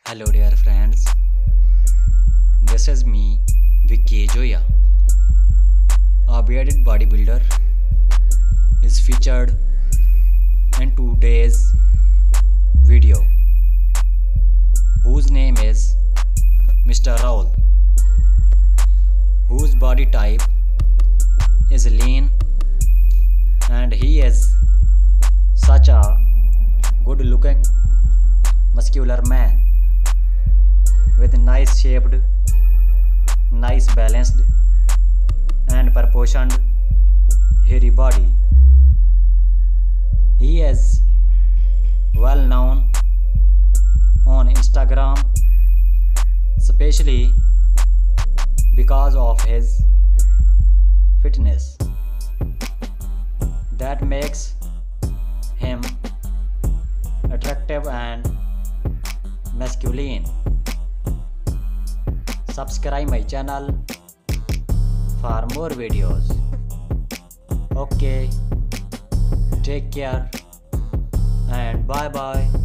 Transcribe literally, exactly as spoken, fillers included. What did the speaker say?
Hello dear friends, this is me Vicky Joya. A bearded bodybuilder is featured in today's video, whose name is Mister Raul, whose body type is lean, and he is such a good looking muscular man with nice shaped, nice balanced and proportioned hairy body. He is well known on Instagram, especially because of his fitness that makes him attractive and masculine. Subscribe my channel for more videos. Okay, take care and bye bye.